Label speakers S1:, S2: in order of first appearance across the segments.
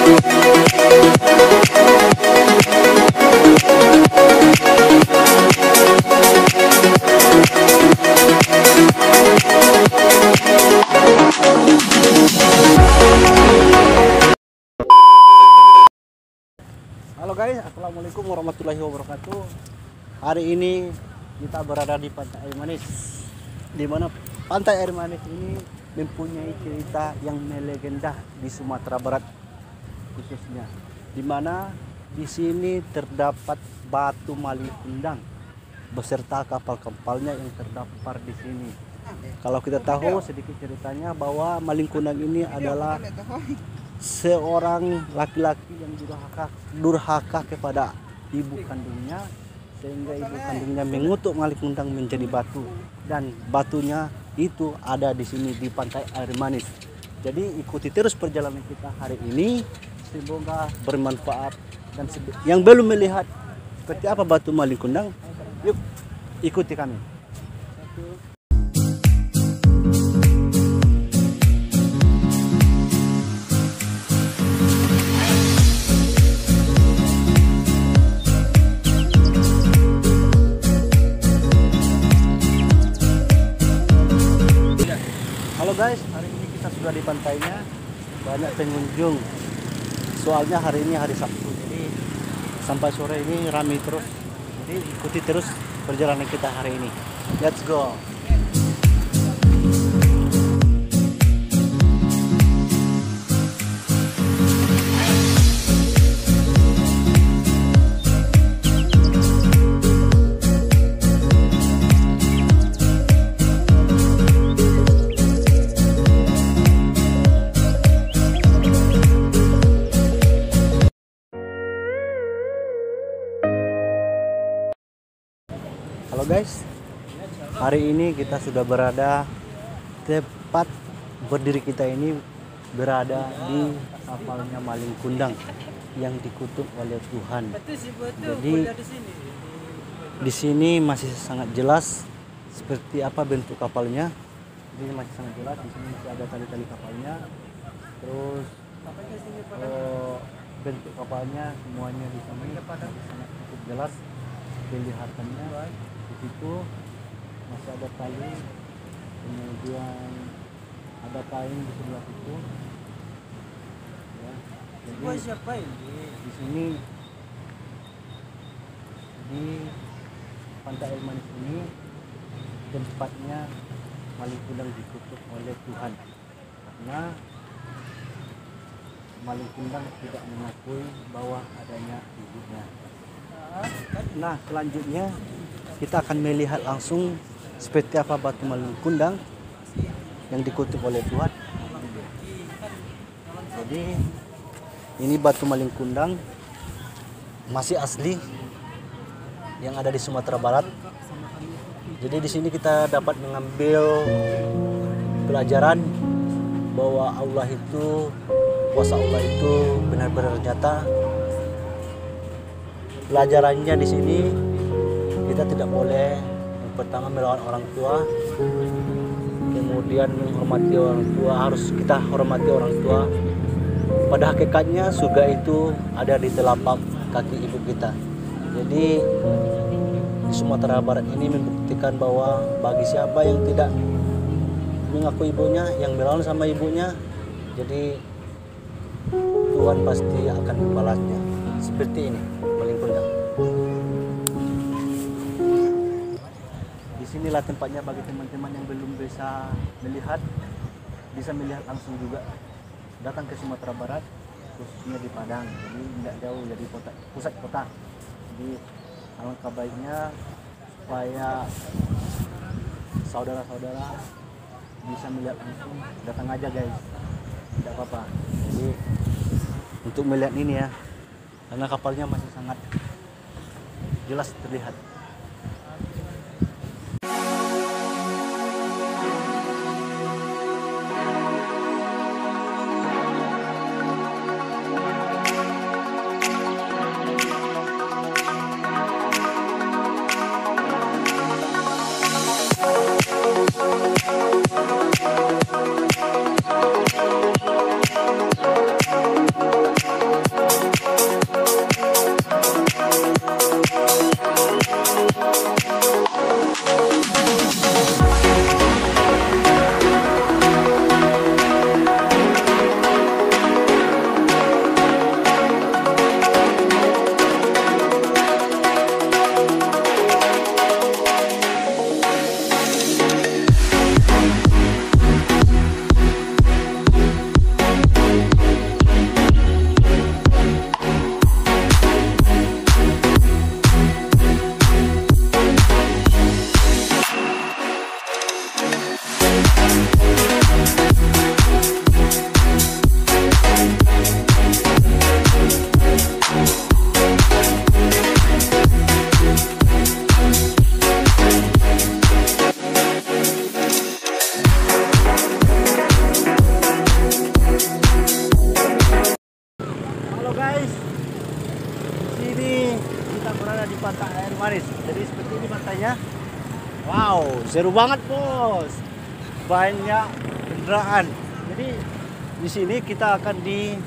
S1: Halo guys, assalamualaikum warahmatullahi wabarakatuh. Hari ini kita berada di Pantai Air Manis, di mana Pantai Air Manis ini mempunyai cerita yang melegenda di Sumatera Barat khususnya, di mana di sini terdapat batu Malingkundang beserta kapal-kapalnya yang terdampar di sini. Kalau kita tahu sedikit ceritanya bahwa Malingkundang ini adalah seorang laki-laki yang durhaka kepada ibu kandungnya, sehingga ibu kandungnya mengutuk Malingkundang menjadi batu, dan batunya itu ada di sini di Pantai Air Manis. Jadi ikuti terus perjalanan kita hari ini, semoga bermanfaat. Dan yang belum melihat seperti apa batu Malingkundang, yuk ikuti kami. Halo guys, hari ini kita sudah di pantainya, banyak pengunjung. Soalnya hari ini hari Sabtu, jadi sampai sore ini ramai terus. Jadi ikuti terus perjalanan kita hari ini. Let's go. Halo guys, hari ini kita sudah berada tepat berdiri kita ini berada di kapalnya Malingkundang yang dikutuk oleh Tuhan. Jadi di sini masih sangat jelas seperti apa bentuk kapalnya. Ini masih sangat jelas, di sini masih ada tali-tali kapalnya. Terus bentuk kapalnya semuanya di sini masih sangat cukup jelas kelihatannya. Di situ masih ada tali, kemudian ada kain di sebelah situ ya. Jadi di sini di Pantai Air Manis ini tempatnya Malingkundang dikutuk oleh Tuhan, karena Malingkundang tidak mengakui bahwa adanya ibunya. Nah, selanjutnya kita akan melihat langsung seperti apa batu Malingkundang yang dikutuk oleh Tuhan. Jadi ini batu Malingkundang masih asli yang ada di Sumatera Barat. Jadi di sini kita dapat mengambil pelajaran bahwa Allah itu, kuasa Allah itu benar-benar nyata. Pelajarannya di sini, kita tidak boleh yang pertama melawan orang tua, kemudian menghormati orang tua, harus kita hormati orang tua. Pada hakikatnya surga itu ada di telapak kaki ibu kita. Jadi di Sumatera Barat ini membuktikan bahwa bagi siapa yang tidak mengaku ibunya, yang melawan sama ibunya, jadi Tuhan pasti akan membalasnya. Seperti ini Malingkundang. Inilah tempatnya bagi teman-teman yang belum bisa melihat langsung juga. Datang ke Sumatera Barat, khususnya di Padang, jadi tidak jauh dari pusat kota. Jadi alangkah baiknya supaya saudara-saudara bisa melihat langsung, datang aja guys, tidak apa-apa. Jadi untuk melihat ini ya, karena kapalnya masih sangat jelas terlihat. Wow, seru banget bos. Banyak kendaraan. Jadi di sini kita akan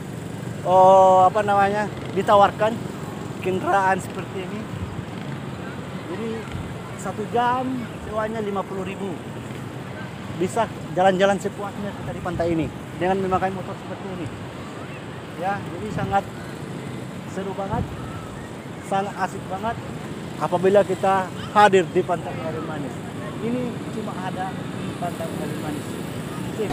S1: ditawarkan kendaraan seperti ini. Jadi 1 jam sewanya 50.000. Bisa jalan-jalan sepuasnya kita di pantai ini dengan memakai motor seperti ini. Ya, jadi sangat seru banget, sangat asik banget apabila kita hadir di Pantai Air Manis. Ini cuma ada di Pantai Air Manis. Sip.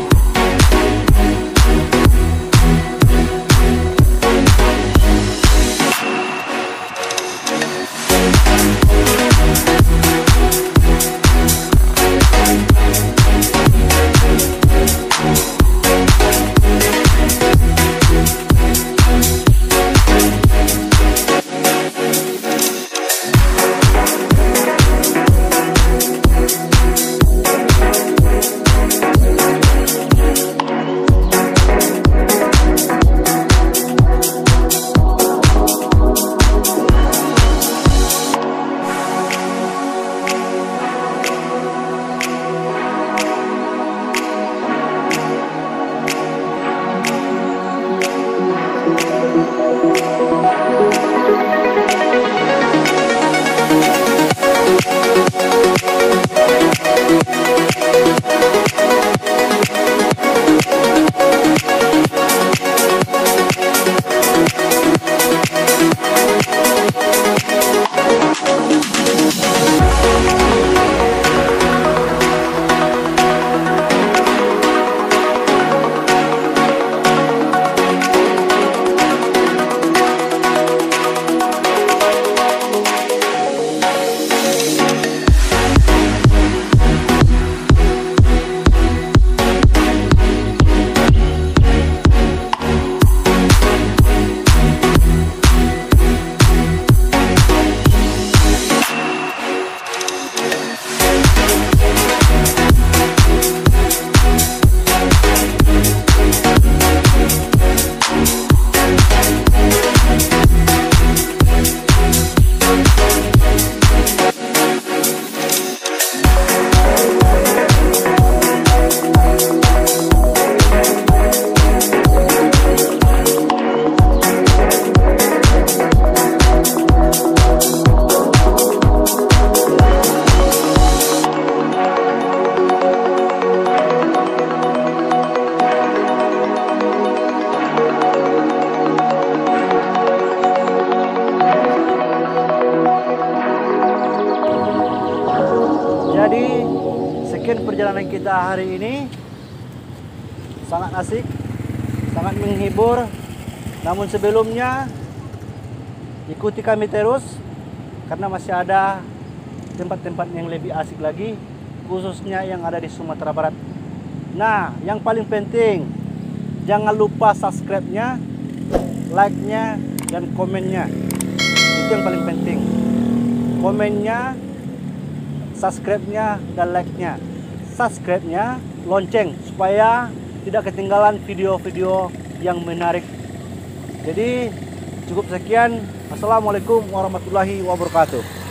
S1: Jadi sekian perjalanan kita hari ini, sangat asik, sangat menghibur. Namun sebelumnya ikuti kami terus karena masih ada tempat-tempat yang lebih asik lagi, khususnya yang ada di Sumatera Barat. Nah, yang paling penting jangan lupa subscribe-nya, like-nya, dan komennya. Itu yang paling penting. Komennya, subscribe-nya, dan like-nya. Subscribe-nya, lonceng, supaya tidak ketinggalan video-video yang menarik. Jadi cukup sekian. Assalamualaikum warahmatullahi wabarakatuh.